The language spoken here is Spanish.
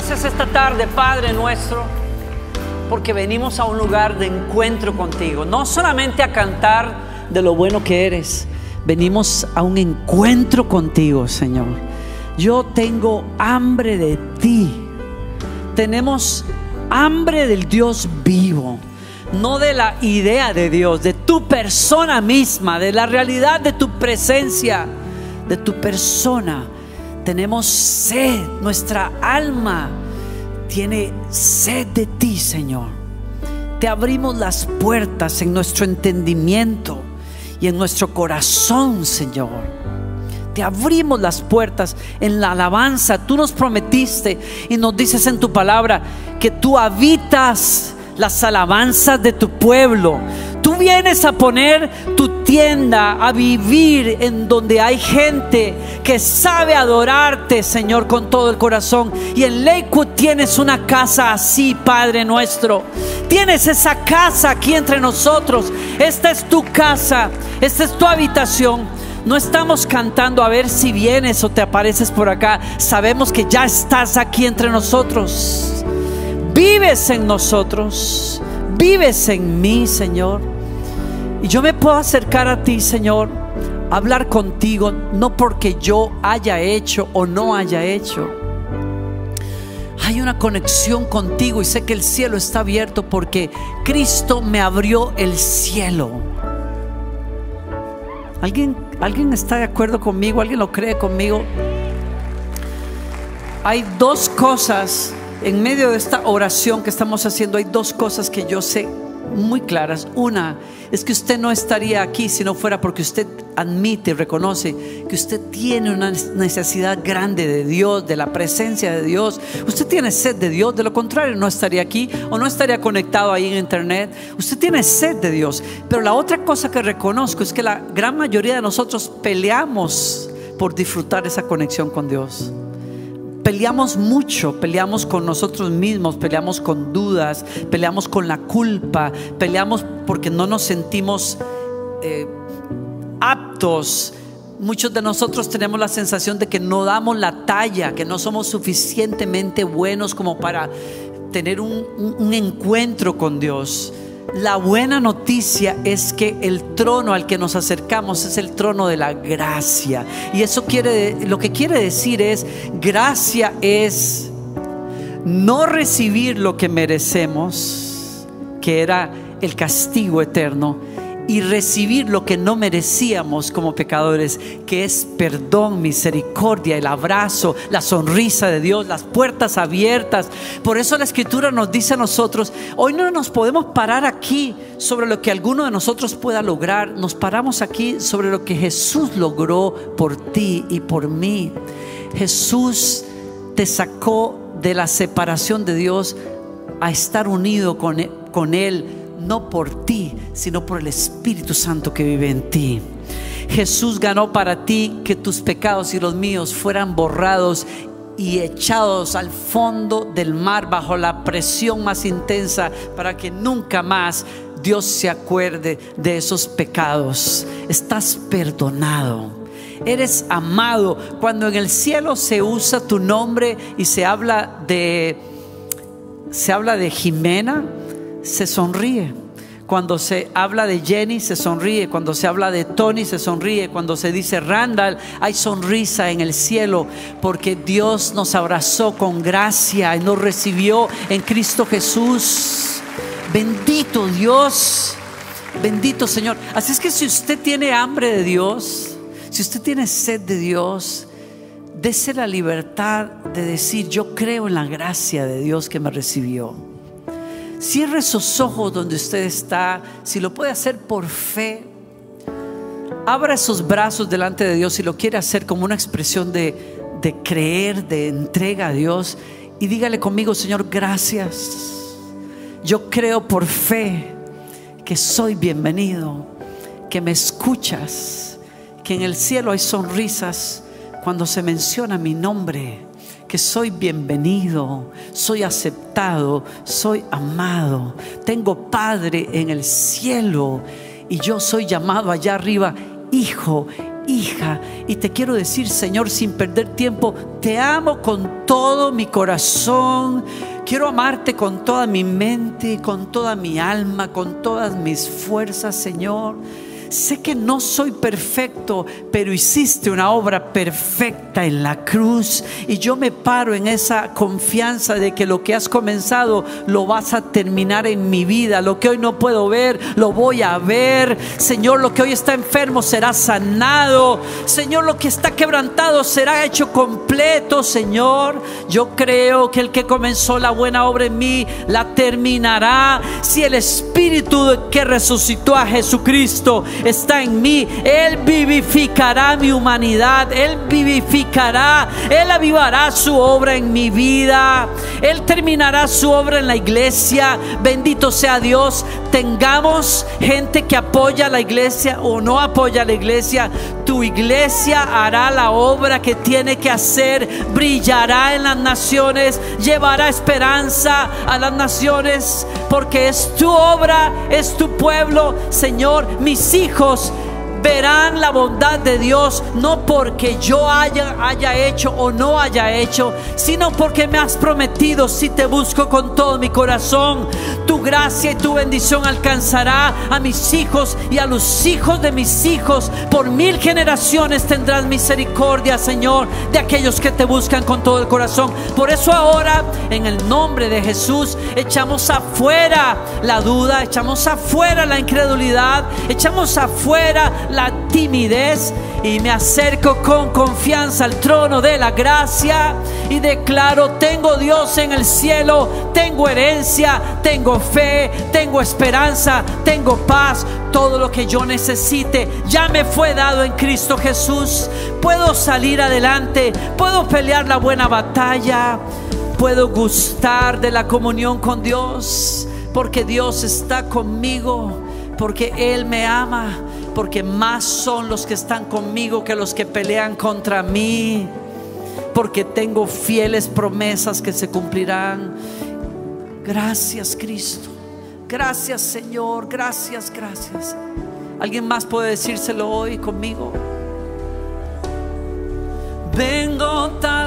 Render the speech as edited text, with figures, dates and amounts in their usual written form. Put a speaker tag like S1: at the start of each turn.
S1: gracias esta tarde, Padre nuestro, porque venimos a un lugar de encuentro contigo. No solamente a cantar de lo bueno que eres, venimos a un encuentro contigo, Señor. Yo tengo hambre de ti. Tenemos hambre del Dios vivo, no de la idea de Dios, de tu persona misma, de la realidad de tu presencia, de tu persona. Tenemos sed, nuestra alma tiene sed de ti, Señor. Te abrimos las puertas en nuestro entendimiento y en nuestro corazón, Señor. Te abrimos las puertas en la alabanza. Tú nos prometiste y nos dices en tu palabra que tú habitas las alabanzas de tu pueblo. Tú vienes a poner tu tienda, a vivir en donde hay gente que sabe adorarte, Señor, con todo el corazón. Y en Lakewood tienes una casa así, Padre nuestro. Tienes esa casa aquí entre nosotros. Esta es tu casa, esta es tu habitación. No estamos cantando a ver si vienes o te apareces por acá. Sabemos que ya estás aquí entre nosotros. Vives en nosotros, vives en mí, Señor. Y yo me puedo acercar a ti, Señor, a hablar contigo, no porque yo haya hecho o no haya hecho. Hay una conexión contigo y sé que el cielo está abierto porque Cristo me abrió el cielo. ¿Alguien está de acuerdo conmigo? ¿Alguien lo cree conmigo? Hay dos cosas en medio de esta oración que estamos haciendo. Hay dos cosas que yo sé muy claras. Una es que usted no estaría aquí si no fuera porque usted admite y reconoce que usted tiene una necesidad grande de Dios, de la presencia de Dios. Usted tiene sed de Dios, de lo contrario no estaría aquí o no estaría conectado ahí en internet. Usted tiene sed de Dios. Pero la otra cosa que reconozco es que la gran mayoría de nosotros peleamos por disfrutar esa conexión con Dios. Peleamos mucho, peleamos con nosotros mismos, peleamos con dudas, peleamos con la culpa, peleamos porque no nos sentimos aptos. Muchos de nosotros tenemos la sensación de que no damos la talla, que no somos suficientemente buenos como para tener un encuentro con Dios. La buena noticia es que el trono al que nos acercamos es el trono de la gracia. Y eso lo que quiere decir es, gracia es no recibir lo que merecemos, que era el castigo eterno, y recibir lo que no merecíamos como pecadores, que es perdón, misericordia, el abrazo, la sonrisa de Dios, las puertas abiertas. Por eso la Escritura nos dice a nosotros: hoy no nos podemos parar aquí sobre lo que alguno de nosotros pueda lograr. Nos paramos aquí sobre lo que Jesús logró por ti y por mí. Jesús te sacó de la separación de Dios a estar unido con Él, no por ti, sino por el Espíritu Santo que vive en ti. Jesús ganó para ti que tus pecados y los míos fueran borrados y echados al fondo del mar bajo la presión más intensa, para que nunca más Dios se acuerde de esos pecados. Estás perdonado, eres amado. Cuando en el cielo se usa tu nombre y se habla de Jimena, se sonríe. Cuando se habla de Jenny, se sonríe. Cuando se habla de Tony, se sonríe. Cuando se dice Randall, hay sonrisa en el cielo, porque Dios nos abrazó con gracia y nos recibió en Cristo Jesús. Bendito Dios, bendito Señor. Así es que si usted tiene hambre de Dios, si usted tiene sed de Dios, dese la libertad de decir: yo creo en la gracia de Dios que me recibió. Cierre sus ojos donde usted está. Si lo puede hacer por fe, abra esos brazos delante de Dios. Si lo quiere hacer como una expresión de creer, de entrega a Dios, y dígale conmigo: Señor, gracias. Yo creo por fe que soy bienvenido, que me escuchas, que en el cielo hay sonrisas cuando se menciona mi nombre, que soy bienvenido, soy aceptado, soy amado, tengo Padre en el cielo y yo soy llamado allá arriba hijo, hija. Y te quiero decir, Señor, sin perder tiempo, te amo con todo mi corazón. Quiero amarte con toda mi mente, con toda mi alma, con todas mis fuerzas, Señor. Sé que no soy perfecto, pero hiciste una obra perfecta en la cruz, y yo me paro en esa confianza de que lo que has comenzado lo vas a terminar en mi vida. Lo que hoy no puedo ver, lo voy a ver. Señor, lo que hoy está enfermo será sanado. Señor, lo que está quebrantado será hecho completo. Señor, yo creo que el que comenzó la buena obra en mí la terminará. Si el Espíritu que resucitó a Jesucristo está en mí, Él vivificará mi humanidad, Él vivificará, Él avivará su obra en mi vida, Él terminará su obra en la iglesia. Bendito sea Dios. Tengamos gente que apoya a la iglesia o no apoya a la iglesia, tu iglesia hará la obra que tiene que hacer, brillará en las naciones, llevará esperanza a las naciones, porque es tu obra, es tu pueblo. Señor, mis hijos verán la bondad de Dios, no porque yo haya hecho o no haya hecho, sino porque me has prometido: si te busco con todo mi corazón, tu gracia y tu bendición alcanzará a mis hijos y a los hijos de mis hijos. Por 1000 generaciones tendrás misericordia, Señor, de aquellos que te buscan con todo el corazón. Por eso ahora, en el nombre de Jesús, echamos afuera la duda, echamos afuera la incredulidad, echamos afuera la timidez, y me acerco con confianza al trono de la gracia y declaro: tengo Dios en el cielo, tengo herencia, tengo fe, tengo esperanza, tengo paz. Todo lo que yo necesite ya me fue dado en Cristo Jesús. Puedo salir adelante, puedo pelear la buena batalla, puedo gustar de la comunión con Dios, porque Dios está conmigo, porque Él me ama, porque más son los que están conmigo que los que pelean contra mí, porque tengo fieles promesas que se cumplirán. Gracias, Cristo. Gracias, Señor. Gracias, gracias. ¿Alguien más puede decírselo hoy conmigo? Vengo tal